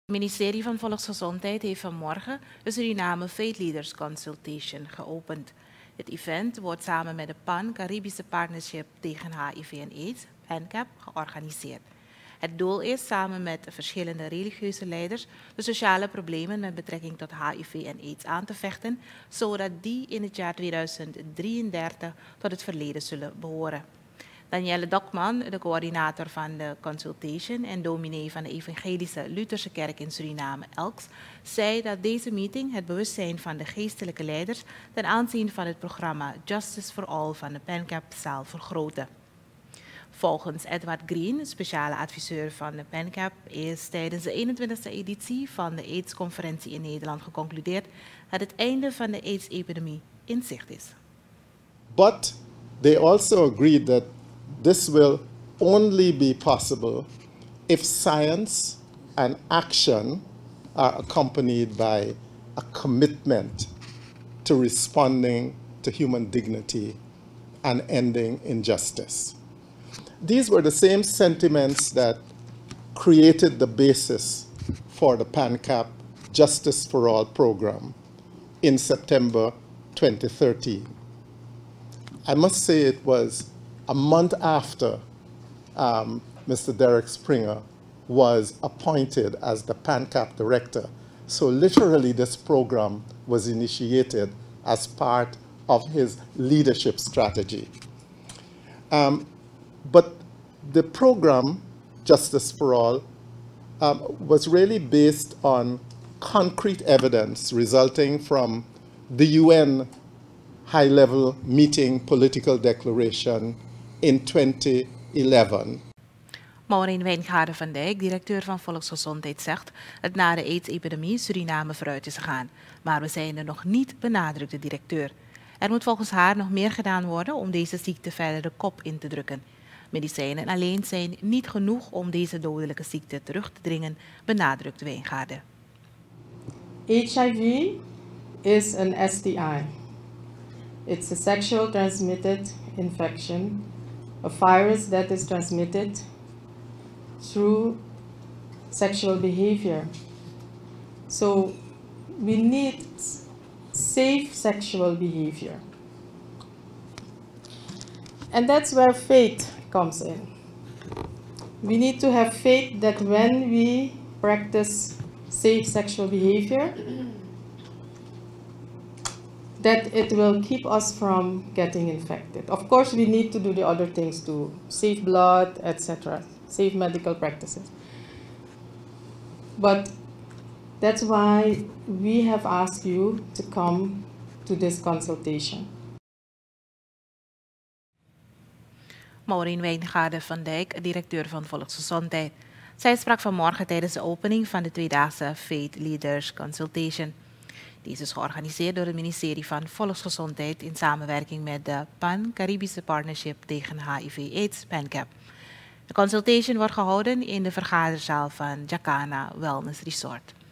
Het ministerie van Volksgezondheid heeft vanmorgen de Suriname Faith Leaders Consultation geopend. Het event wordt samen met de Pan-Caribische Partnership tegen HIV en AIDS, PANCAP, georganiseerd. Het doel is samen met verschillende religieuze leiders de sociale problemen met betrekking tot HIV en AIDS aan te vechten, zodat die in het jaar 2033 tot het verleden zullen behoren. Danielle Dokman, de coördinator van de consultation en dominee van de Evangelische Lutherse Kerk in Suriname, ELKS, zei dat deze meeting het bewustzijn van de geestelijke leiders ten aanzien van het programma Justice for All van de PANCAP zal vergroten. Volgens Edward Green, speciale adviseur van de PANCAP, is tijdens de 21e editie van de AIDS-conferentie in Nederland geconcludeerd dat het einde van de AIDS-epidemie in zicht is. But they also agreed that this will only be possible if science and action are accompanied by a commitment to responding to human dignity and ending injustice. These were the same sentiments that created the basis for the PANCAP Justice for All program in September 2013. I must say it was a month after Mr. Derek Springer was appointed as the PANCAP director. So literally this program was initiated as part of his leadership strategy. But the program, Justice for All, was really based on concrete evidence resulting from the UN high-level meeting political declaration in 2011. Maureen Wijngaarden van Dijk, directeur van Volksgezondheid, zegt dat na de AIDS-epidemie Suriname vooruit is gegaan. Maar we zijn er nog niet, benadrukt de directeur. Er moet volgens haar nog meer gedaan worden om deze ziekte verder de kop in te drukken. Medicijnen alleen zijn niet genoeg om deze dodelijke ziekte terug te dringen, benadrukt Wijngaarden. HIV is an STI. It's a sexual transmitted infection, a virus that is transmitted through sexual behavior. So we need safe sexual behavior. And that's where faith comes in. We need to have faith that when we practice safe sexual behavior, that it will keep us from getting infected. Of course, we need to do the other things too, save blood, etc., safe medical practices. But that's why we have asked you to come to this consultation. Maureen Wijngaarden van Dijk, directeur van Volksgezondheid. Zij sprak vanmorgen tijdens de opening van de tweedaagse Faith Leaders Consultation. Deze is georganiseerd door het ministerie van Volksgezondheid in samenwerking met de Pan-Caribische Partnership tegen HIV/AIDS, PANCAP. De consultation wordt gehouden in de vergaderzaal van Jacana Wellness Resort.